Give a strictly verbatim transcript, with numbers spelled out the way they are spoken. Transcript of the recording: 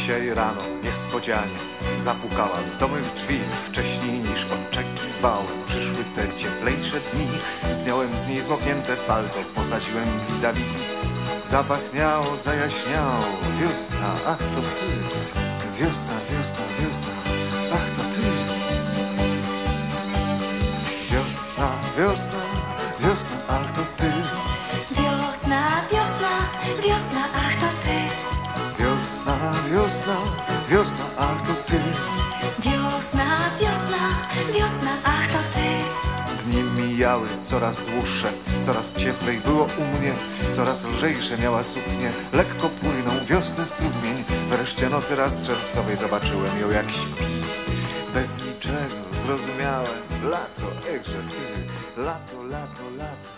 Dzisiaj rano niespodzianie zapukała do mych drzwi. Wcześniej niż oczekiwałem przyszły te cieplejsze dni. Zdjąłem z niej zmoknięte palto, posadziłem vis-a-vis. Zapachniało, zajaśniało, wiosna, ach to ty. Wiosna, wiosna, wiosna, ach to ty. Wiosna, wiosna, wiosna, ach to ty. Wiosna, wiosna, wiosna, ach to ty. Wiosna, wiosna, wiosna, ach to ty. Wiosna, wiosna, wiosna, ach to ty. Dni mijały coraz dłuższe, coraz cieplej było u mnie. Coraz lżejsze miała suknie, lekko płynął wiosny strumień. Wreszcie nocy raz czerwcowej zobaczyłem ją jak śpi. Bez niczego zrozumiałem, lato, echże ty, lato, lato, lato.